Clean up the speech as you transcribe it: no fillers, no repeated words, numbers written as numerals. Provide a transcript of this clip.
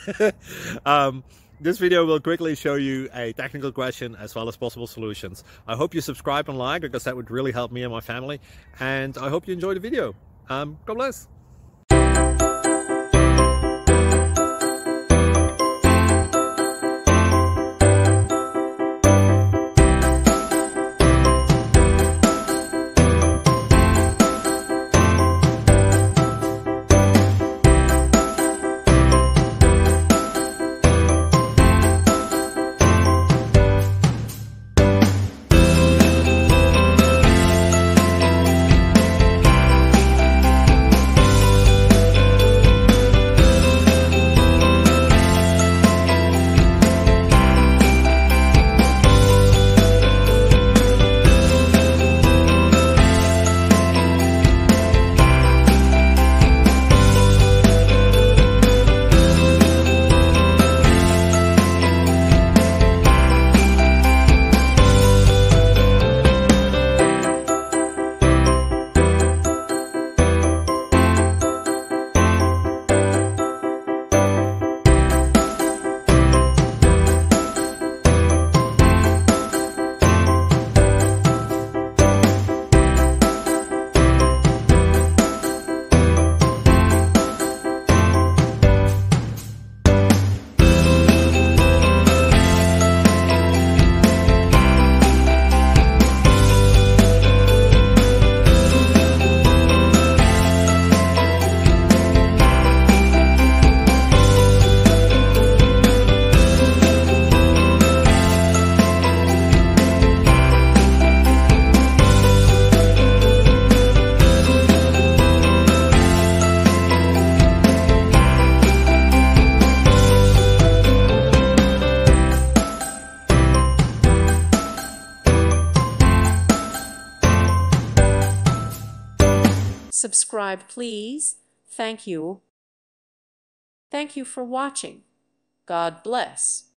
This video will quickly show you a technical question as well as possible solutions. I hope you subscribe and like, because that would really help me and my family. And I hope you enjoy the video. God bless. Subscribe, please. Thank you. Thank you for watching. God bless.